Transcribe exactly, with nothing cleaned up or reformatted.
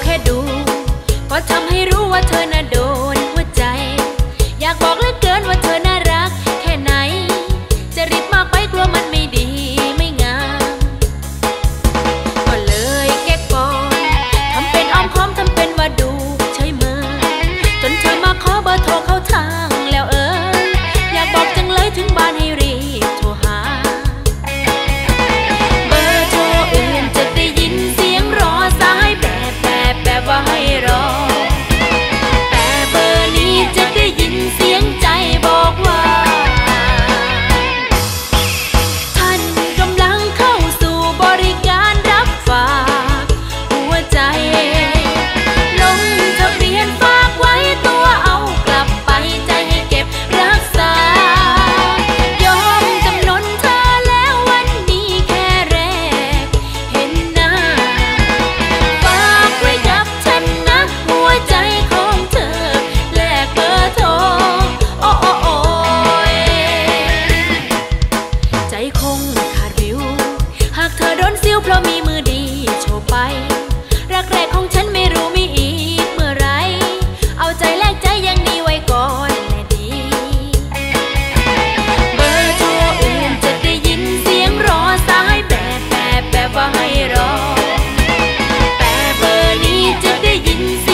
ค่ดูก็ทำให้รู้ว่าเธอน่ะโดนหัวใจอยากบอกเหลือเกินว่าเธอน่ารักแค่ไหนจะรีบมากไปกลัวมันไม่ดีไม่งามก็เลยแก้ก่อนทำเป็นอ้อมค้อมทำเป็นว่าดูใช่ไหมจนเธอมาขอเบอร์โทรเข้าทางแล้วเอออยากบอกจังเลยถึงบ้านให้รีบโทรหาเบอร์โทรอื่นจะได้ยินเสียงรอสายแบบแบบแบบว่าให้รอแต่เบอร์นี้จะได้ยินเสียงใจบอกว่าท่านกำลังเข้าสู่บริการรับฝากหัวใจลงทะเบียนฝากไว้ตัวเอากลับไปใจให้เก็บรักษายอมจำนนเธอแล้ววันนี้แค่แรกเห็นหน้าฝากไว้กับฉันนะหัวใจของเธอแลกเบอร์โทรโอ้โอ้โอ้ยใจคงขาดวิวหากเธอโดนซิ้วเพราะมีมือดีโชว์ไปรักแรกของฉันไม่รู้มีอีกเมื่อไรเอาใจแลกใจยังนี้ไว้ก่อนแน่ดีเบอร์โทรอื่นจะได้ยินเสียงรอสายแบบแบบแบบว่าให้รอแต่เบอร์นี้จะได้ยินเสี